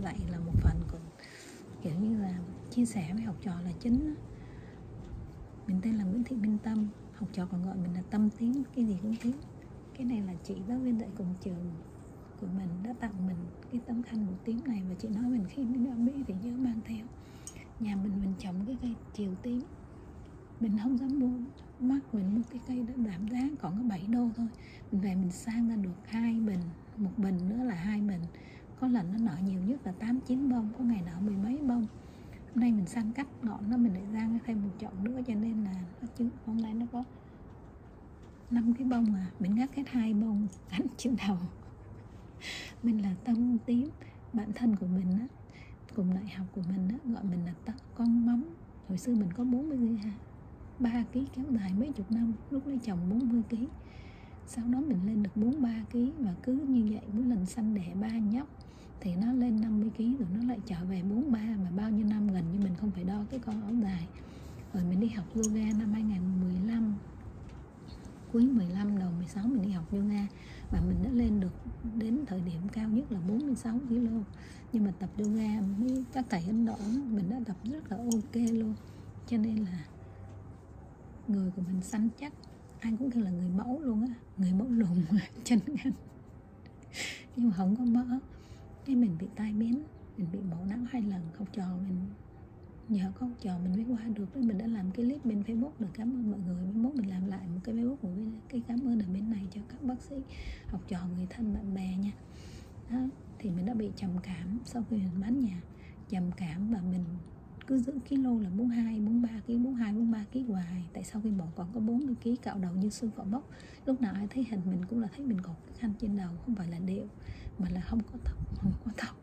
dạy là một phần, còn kiểu như là chia sẻ với học trò là chính. Mình tên là Nguyễn Thị Minh Tâm, học trò còn gọi mình là Tâm Tím, cái gì cũng tím. Cái này là chị giáo viên dạy cùng trường của mình đã tặng mình cái tấm khăn màu tím này, và chị nói mình khi đi ra Mỹ thì nhớ mang theo. Nhà mình trồng cái cây chiều tím, mình không dám mua mắc, mình mua cái cây đã giảm giá còn có 7 đô thôi. Mình về mình sang ra được 2 bình, một bình nữa là 2 bình. Có lần nó nở nhiều nhất là 8-9 bông, có ngày nở 10 mấy bông. Hôm nay mình sang cắt ngọn nó, mình lại rang thêm một chậu nữa, cho nên là nó chứ hôm nay nó có 5 cái bông à. Mình ngắt hết 2 bông cắn trên đầu. Mình là Tâm Tím. Bạn thân của mình á, cùng đại học của mình á, gọi mình là con mắm. Hồi xưa mình có 3 kg kéo dài mấy chục năm, lúc lấy chồng 40 kg. Sau đó mình lên được 43 kg, và cứ như vậy mỗi lần sanh đẻ 3 nhóc thì nó lên 50 kg, rồi nó lại trở về 43, mà bao nhiêu năm gần như mình không phải đo cái con áo dài. Rồi mình đi học yoga năm 2015, cuối 15 đầu 16 mình đi học yoga, và mình đã lên được đến thời điểm cao nhất là 46 kg. Nhưng mà tập yoga với các thầy Ấn Độ mình đã tập rất là ok luôn, cho nên là người của mình săn chắc, ai cũng kêu là người mẫu luôn á, người mẫu lùn chân ngắn nhưng mà không có mỡ. Cái mình bị tai biến, mình bị mổ não 2 lần. Học trò mình, nhờ có học trò mình mới qua được. Mình đã làm cái clip bên Facebook được, cảm ơn mọi người. Mai mốt mình làm lại một cái Facebook của cái cảm ơn ở bên này cho các bác sĩ, học trò, người thân, bạn bè nha. Đó, thì mình đã bị trầm cảm sau khi mình bán nhà. Trầm cảm và mình cứ giữ kilo là 42, 43 kg, 42, 43 kg hoài. Tại sau khi bỏ còn có 40 kg, cạo đầu như sư phỏ mốc. Lúc nào ai thấy hình mình cũng là thấy mình có cái khăn trên đầu, không phải là điệu, mà là không có tóc.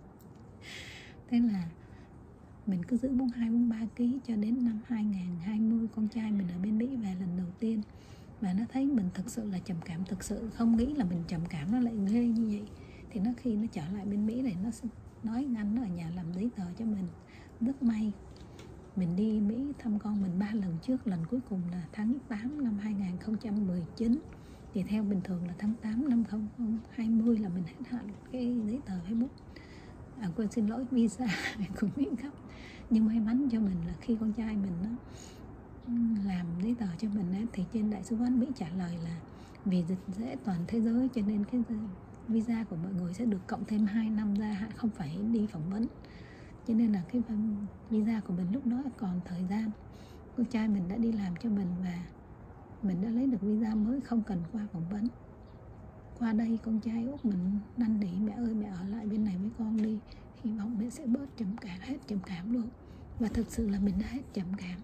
Thế là mình cứ giữ 42, 43 kg cho đến năm 2020, con trai mình ở bên Mỹ về lần đầu tiên, và nó thấy mình thực sự là trầm cảm, thực sự không nghĩ là mình trầm cảm nó lại ghê như vậy. Thì nó khi nó trở lại bên Mỹ này, nó nói ngắn nó ở nhà làm giấy tờ cho mình. Rất may mình đi Mỹ thăm con mình 3 lần trước, lần cuối cùng là tháng 8 năm 2019. Thì theo bình thường là tháng 8 năm 2020 là mình hết hạn cái giấy tờ Facebook, quên xin lỗi, visa của Mỹ cấp. Nhưng may mắn cho mình là khi con trai mình nó làm giấy tờ cho mình ấy, thì trên đại sứ quán Mỹ trả lời là vì dịch dễ toàn thế giới cho nên cái visa của mọi người sẽ được cộng thêm 2 năm gia hạn, không phải đi phỏng vấn. Cho nên là cái visa của mình lúc đó còn thời gian. Con trai mình đã đi làm cho mình, và mình đã lấy được visa mới, không cần qua phỏng vấn. Qua đây con trai út mình năn nỉ: mẹ ơi, mẹ ở lại bên này với con đi, hy vọng mẹ sẽ bớt trầm cảm, hết trầm cảm luôn. Và thực sự là mình đã hết trầm cảm.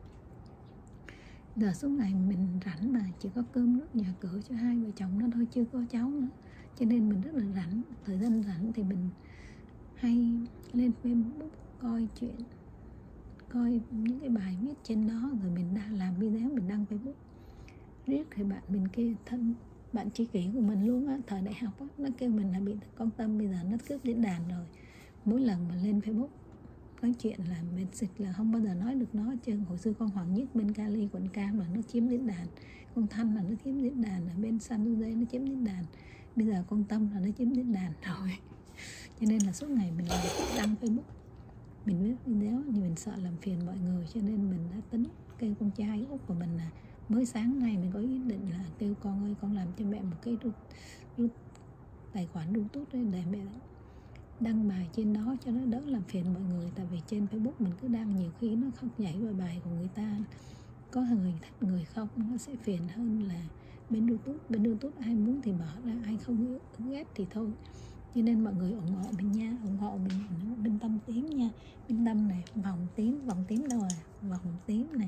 Giờ suốt ngày mình rảnh mà chỉ có cơm nước nhà cửa cho hai vợ chồng nó thôi, chưa có cháu nữa, cho nên mình rất là rảnh. Thời gian rảnh thì mình hay lên Facebook coi chuyện, coi những cái bài viết trên đó, rồi mình đã làm video mình đăng Facebook. Riết thì bạn mình kia, bạn tri kỷ của mình luôn á, thời đại học á, nó kêu mình là bị con Tâm bây giờ nó cướp diễn đàn rồi. Mỗi lần mà lên Facebook nói chuyện là mình xịt là không bao giờ nói được nó hết trơn. Hồi xưa con Hoàng Nhất bên Cali quận Cam là nó chiếm diễn đàn, con Thanh là nó chiếm diễn đàn, ở bên San Jose nó chiếm diễn đàn, bây giờ con Tâm là nó chiếm diễn đàn rồi. Cho nên là suốt ngày mình đăng Facebook, mình viết video, nhưng mình sợ làm phiền mọi người, cho nên mình đã tính kêu con trai út của mình là mới sáng nay mình có ý định là kêu con ơi, con làm cho mẹ một cái tài khoản YouTube để mẹ đăng bài trên đó cho nó đỡ làm phiền mọi người. Tại vì trên Facebook mình cứ đăng nhiều khi nó không nhảy vào bài của người ta, có người thích người không, nó sẽ phiền hơn là bên YouTube. Bên YouTube ai muốn thì mở ra, ai không ghét thì thôi. Cho nên mọi người ủng hộ mình nha, ủng hộ mình bên Tâm Tím nha. Bên Tâm này, vòng tím đâu à, vòng tím nè,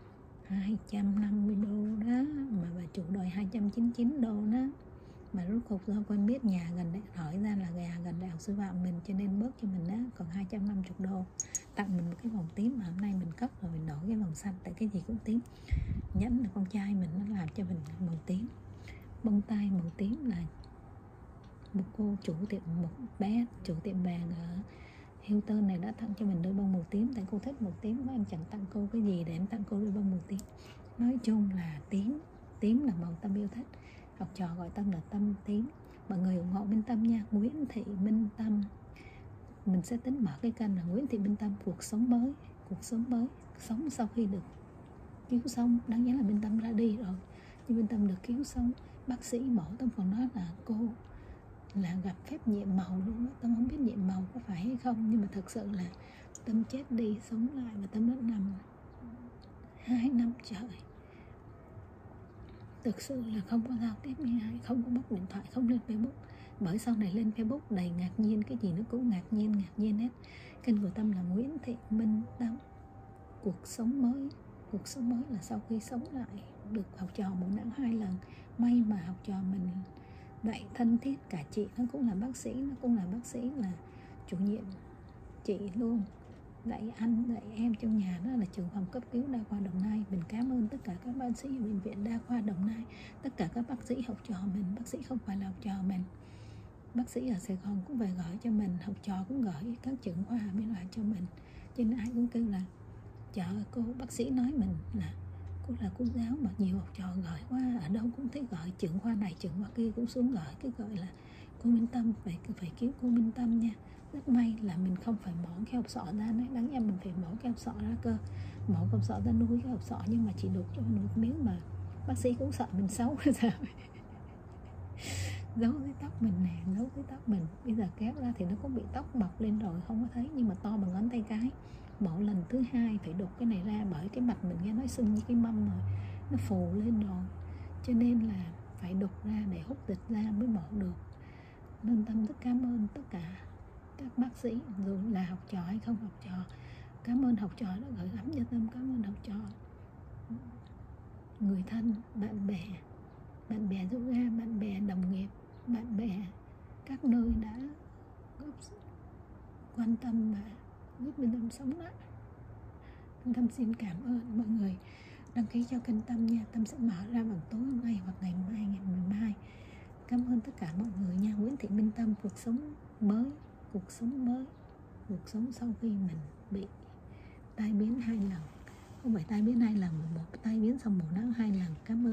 250 đô đó, mà bà chủ đòi 299 đô đó. Mà rốt cuộc do quen biết nhà gần đây, hỏi ra là nhà gần đại học sư phạm mình, cho nên bớt cho mình đó, còn 250 đô. Tặng mình một cái vòng tím, mà hôm nay mình cấp rồi mình đổi cái vòng xanh, tại cái gì cũng tím. Nhẫn là con trai mình nó làm cho mình màu tím. Bông tai màu tím là một cô chủ tiệm, một bé chủ tiệm vàng ở Hilton này đã tặng cho mình đôi bông màu tím, tại cô thích màu tím, em chẳng tặng cô cái gì để em tặng cô đôi bông màu tím. Nói chung là tím là màu Tâm yêu thích. Học trò gọi Tâm là Tâm Tím. Mọi người ủng hộ bên Tâm nha. Nguyễn Thị Minh Tâm, mình sẽ tính mở cái kênh là Nguyễn Thị Minh Tâm cuộc sống mới, sống sau khi được cứu sống. Đáng nhẽ là Minh Tâm ra đi rồi, nhưng Minh Tâm được cứu sống. Bác sĩ mổ Tâm còn nói là cô là gặp phép nhiệm màu luôn đó. Tâm không biết nhiệm màu có phải hay không, nhưng mà thực sự là Tâm chết đi sống lại, và Tâm đã nằm 2 năm trời. Thực sự là không có giao tiếp với ai, không có bóc điện thoại, không lên Facebook. Bởi sau này lên Facebook đầy ngạc nhiên, cái gì nó cũng ngạc nhiên hết. Kênh của Tâm là Nguyễn Thị Minh Tâm cuộc sống mới. Cuộc sống mới là sau khi sống lại, được học trò mổ não 2 lần. May mà học trò mình lại thân thiết, cả chị nó cũng là bác sĩ, là chủ nhiệm chị luôn, dạy anh dạy em trong nhà. Đó là trường phòng cấp cứu đa khoa Đồng Nai. Mình cảm ơn tất cả các bác sĩ ở bệnh viện đa khoa Đồng Nai, tất cả các bác sĩ học trò mình. Bác sĩ không phải là học trò mình, bác sĩ ở Sài Gòn cũng về gọi cho mình, học trò cũng gửi các trưởng khoa bên ngoài cho mình. Cho nên ai cũng kêu là trời ơi, cô bác sĩ nói mình là cô là cô giáo mà nhiều học trò gọi quá, ở đâu cũng thấy gọi, trưởng khoa này trưởng khoa kia cũng xuống gọi, cái gọi là cô Minh Tâm, phải cứu cô Minh Tâm nha. Rất may là mình không phải mổ cái hộp sọ ra đấy, đáng ra mình phải mổ cái hộp sọ ra cơ, mổ hộp sọ ra nuôi cái hộp sọ, nhưng mà chỉ đục cho mình một miếng mà bác sĩ cũng sợ mình xấu sao giấu cái tóc mình nè, giấu cái tóc mình. Bây giờ kéo ra thì nó cũng bị tóc mọc lên rồi, không có thấy, nhưng mà to bằng ngón tay cái. Mổ lần thứ 2 phải đục cái này ra, bởi cái mặt mình nghe nói sưng như cái mâm rồi, nó phù lên rồi, cho nên là phải đục ra để hút thịt ra mới mổ được. Nên Tâm rất cảm ơn tất cả các bác sĩ, dù là học trò hay không học trò. Cảm ơn học trò đã gửi gắm cho Tâm, cảm ơn học trò, người thân, bạn bè giúp ra, bạn bè đồng nghiệp, bạn bè các nơi đã góp quan tâm và giúp Minh Tâm sống lại. Minh Tâm xin cảm ơn mọi người đăng ký cho kênh Tâm nha. Tâm sẽ mở ra vào tối hôm nay hoặc ngày mai, ngày 12. Cảm ơn tất cả mọi người nha. Nguyễn Thị Minh Tâm cuộc sống mới, cuộc sống sau khi mình bị tai biến 2 lần. Không phải tai biến 2 lần, một tai biến xong mổ não 2 lần. Cảm ơn.